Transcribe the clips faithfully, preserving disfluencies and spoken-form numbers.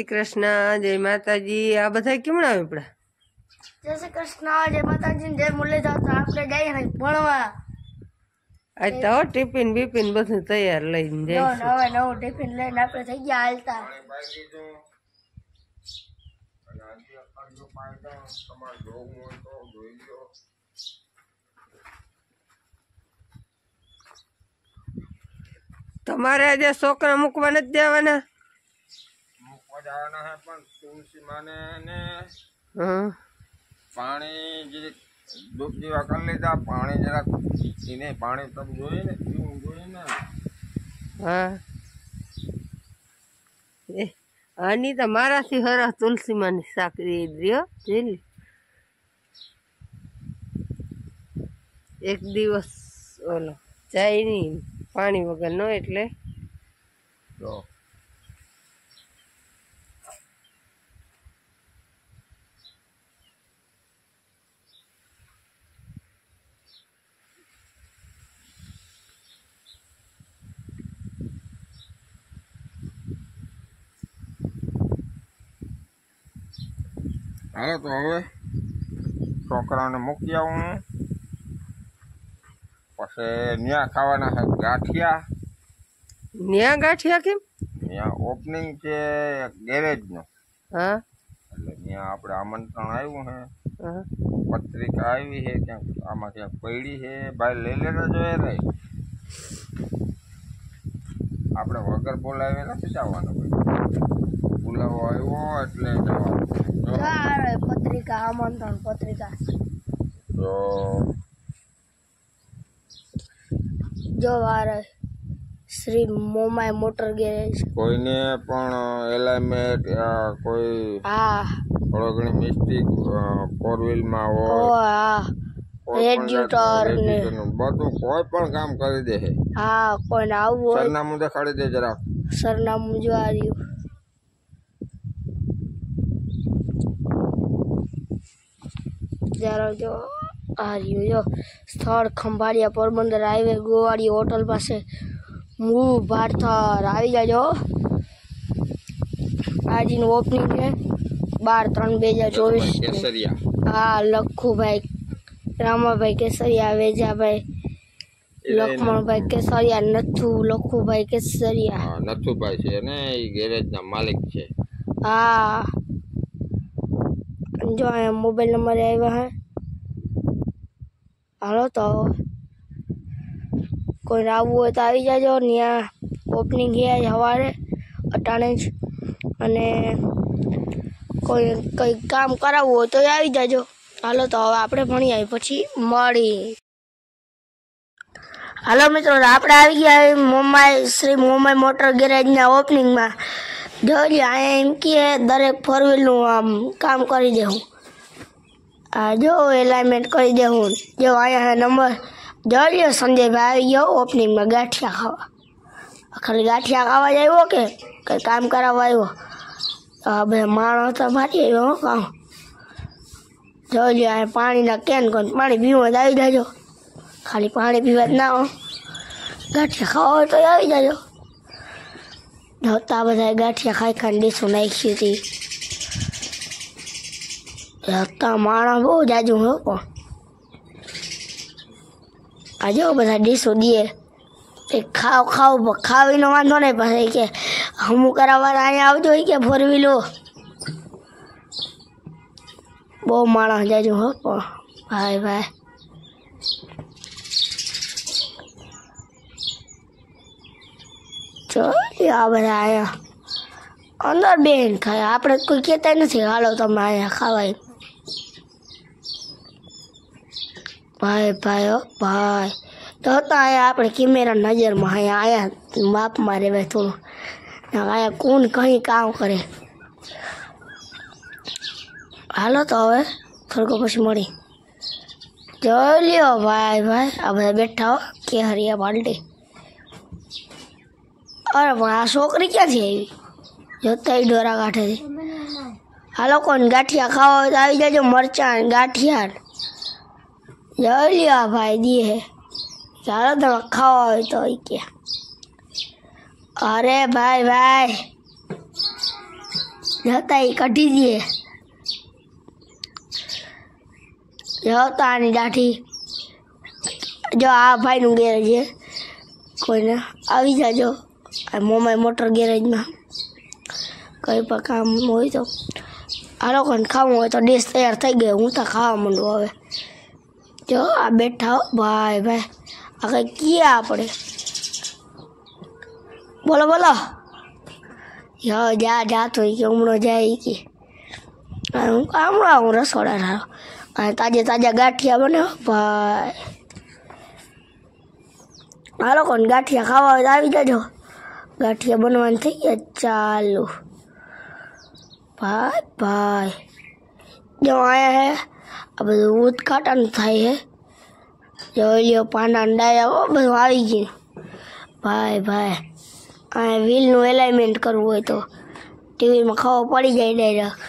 कृष्ण जय माताजी आ बधा केमणा आपड़ा जय श्री कृष्ण जय माताजी जय मुरलीधर तो आपणे जाई है भणवा आज तो टिफिन बिफिन बधु तैयार लईने नो जाईશું नवे नव टिफिन लईने आपणे થઈ ગયા હાલતા તમારે આજે છોકરા મૂકવા નથી દેવાના મૂકવા જવાના હે પણ તુલસી માને ને હા પાણી જે દૂધ જેવા કરી લીધા પાણી જરાક એને પાણી તમે જોઈએ ને પીવું જોઈએ ને હા એ આની તો મારાથી હરા તુલસી માની સાકરી રહ્યો જોઈ એક દિવસ ઓલો જાય નહીં પાણી વગર નો એટલે જો હાલો તો હવે છોકરાને મૂકી આવું પછી ન્યા ખાવાના છે ગાંઠિયા ન્યા ગાંઠિયા કેમ ત્યાં ઓપનિંગ છે ગેરેજનું હા એટલે ત્યાં આપણે આમંત્રણ આવ્યું છે હા પત્રિકા આવી છે ક્યાંક આમાં ક્યાંક પડી છે બહાર લઈ લેતા જોઈએ રે આપણે વગર બોલાવે નથી જવાનું બોલાવો આવ્યો એટલે જવાનું સારે પત્રિકા આમંત્રણ પત્રિકા તો જો વારે શ્રી મોમાય મોટર ગેરેજ કોઈને પણ એલાઇમેન્ટ કોઈ હા થોડો ઘણી મિસ્ટેક ફોર વ્હીલમાં ઓ હોય હા કોઈ પણ રેડિયેટર ને રેડિયેટરનું બધું કોઈ પણ કામ કરી દે છે હા કોઈને આવવું હોય સરનામું દેખાડી દે જરાક સરનામું જો આ રહ્યું જરા જો આ રહ્યું જો સ્થળ ખંભાળિયા પોરબંદર હાઈવે ગોવાડી હોટલ પાસે મૂળ ભારથર આવી જાજો આજનું ઓપનિંગ છે બાર ત્રણ બે હજાર ચોવીસ કેસરિયા હા લખુભાઈ રામાભાઈ કેસરિયા વેજાભાઈ લક્ષ્મણભાઈ કેસરિયા નથુ લખુભાઈ કેસરિયા હા નથુભાઈ છે ને એ ગેરેજના માલિક છે હા જો અહીંયા મોબાઈલ નંબર આવ્યા હે હાલો તો કોઈ આવવું હોય તો આવી જાજો ત્યાં ઓપનિંગ છે સવારે અટાણે જ અને કોઈ કંઈ કામ કરાવવું હોય તો આવી જાજો હાલો તો હવે આપણે ભણી આવી પછી મળી હાલો મિત્રો આપણે આવી ગયા મોમાય શ્રી મોમાય મોટર ગેરેજના ઓપનિંગમાં જોઈ અહીંયા એમ કે દરેક ફોર વ્હીલનું આમ કામ કરી દેવું આ જો એલાઇનમેન્ટ કરી દેવું જો અહીંયા નંબર જોઈ લ્યો સંજયભાઈ આવી ગયો ઓપનિંગમાં ગાંઠિયા ખાવા ખાલી ગાંઠિયા ખાવા જ આવ્યો કે કંઈ કામ કરાવવા આવ્યો હા બે માણસ તો ભારી આવ્યો કામ જોઈ લ્યો અહીંયા પાણીના કેન કોને પાણી પીવા આવી જાજો ખાલી પાણી પીવા જ ના હો ગાંઠિયા ખાવા હોય તો આવી જાજો હતા બધા ગાંઠિયા ખાઈ ખાઈને ડીશું નાખી હતી હતા માણસ બહુ જાજુ હો પણ આ જો બધા ડીશો દે એ ખાવ ખાવ ખાવીનો વાંધો નહીં પછી કે હમું કરાવવાના અહીંયા આવજો કે ફોર વ્હીલો બહુ માણસ જાજુ હો પણ ભાઈ ભાઈ ચાલ આ બધા અહીંયા અંદર બેન ખાય આપણે કોઈ કહેતા નથી હાલો તમે અહીંયા ખાવાય ભાઈ ભાઈ હો ભાઈ તો હતા અહીંયા આપણે કેમેરા નજરમાં અહીંયા અહીંયા બાપમાં રહેવાય થોડું અહીંયા કોણ કંઈ કામ કરે હાલો તો હવે થોડુંક પછી મળી જોઈ લ્યો ભાઈ ભાઈ આ બધા બેઠા હો કે હરિયા પાલટી અરે પણ આ છોકરી ક્યાંથી આવી જોતા ડોરા કાંઠેથી હાલો કોને ગાંઠિયા ખાવા હોય તો આવી જાજો મરચાં ગાંઠિયા જોઈ લ્યો ભાઈ દીએ ચાલો તમે ખાવા હોય તો કે અરે ભાઈ ભાઈ જતા એ કાઢી દઈએ જતા આની દાઢી જો આ ભાઈનું ગેરેજ છે કોઈને આવી જાજો આ મોમાઈ મોટર ગેરેજમાં કંઈ પણ કામ હોય તો આ લોકોને ખાવું હોય તો ડીશ તૈયાર થઈ ગયો હું તો ખાવા માંડું હવે જો આ બેઠા હો ભાઈ ભાઈ આ કંઈ કીએ આપણે બોલો બોલો યો જા જાતો કે હમણો જાય કે હમણાં હું રસોડા રાખ અને તાજે તાજા ગાંઠિયા બને ભાઈ આ લોકોને ગાંઠિયા ખાવા હોય તો આવી જાજો ગાંઠિયા બનવાનું થઈ ગયા ચાલુ ભાઈ ભાઈ જો આયા હે આ બધું ઉદઘાટન થાય હે જોઈ લ્યો પાંડા ડાયા બધું આવી ગયું ભાઈ ભાઈ આ વ્હીલનું એલાઇનમેન્ટ કરવું હોય તો ટીવીમાં ખબર પડી જાય ડાયરેક્ટ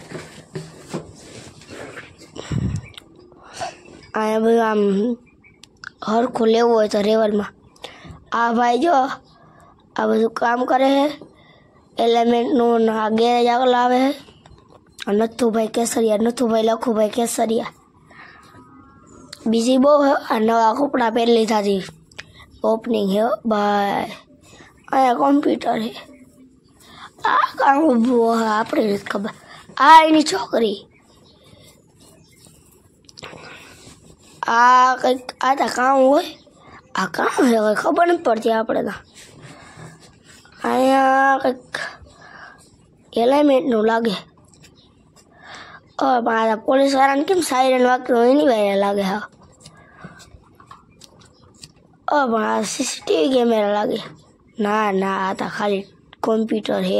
આ બધું આમ હરખું લેવું હોય તો રેવલમાં આ ભાઈ જો આ બધું કામ કરે છે એલિમેન્ટનું આ ગેરેજ આગળ આવે છે નથુભાઈ કેસરિયા નથુભાઈ લખુભાઈ કેસરિયા બીજી બહુ આ નવા કપડાં પહેરી લીધા હતી ઓપનિંગ છે ભાઈ અહીંયા કોમ્પ્યુટર છે આ કામ ઊભું હોય આપણે નથી ખબર આ એની છોકરી આ કંઈક આ તો કામ હોય આ કામ છે કંઈ ખબર નથી પડતી આપણે તો અહીંયા કંઈક એલાઇનમેન્ટનું લાગે હવે મારા પોલીસવાળાને કેમ સાયરન વાગતું એની વાય લાગે હા હવે પણ આ સીસીટીવી કેમેરા લાગે ના ના આ તો ખાલી કોમ્પ્યુટર છે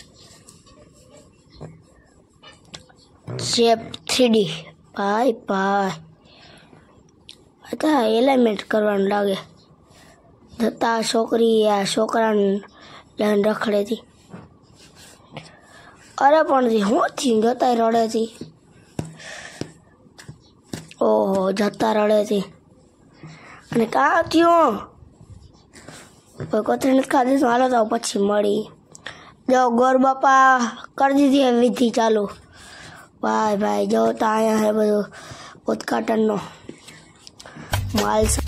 શેપ થ્રીડી ભાઈ ભાઈ આ એલાઇનમેન્ટ કરવાનું લાગે જતા છોકરી આ છોકરાને લઈને રખડેતી અરે પણ હું થી જતા રડેતી ઓહો જતા રડેતી અને કાં થયું કોઈ કોથળી નથી ખાધી તો હાલો તો પછી મળી જો ગોર બાપા કરી દીધી વિધિ ચાલુ ભાઈ ભાઈ જો તો અહીંયા હે બધું ઉદઘાટનનો માલ